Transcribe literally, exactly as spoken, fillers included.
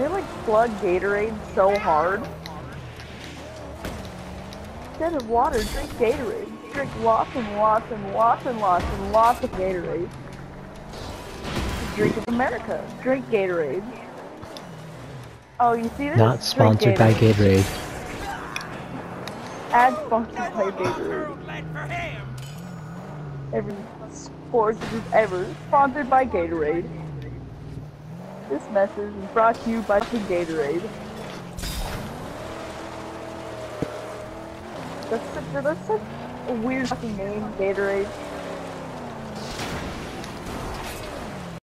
they like plug Gatorade so hard? Instead of water, drink Gatorade. Drink lots and lots and lots and lots and lots of Gatorade. Drink of America. Drink Gatorade. Oh, you see this? Not sponsored by Gatorade. Ad sponsored by Gatorade. Every sports group ever sponsored by Gatorade. This message is brought to you by Gatorade. That's such, that's such a weird fucking name, Gatorade.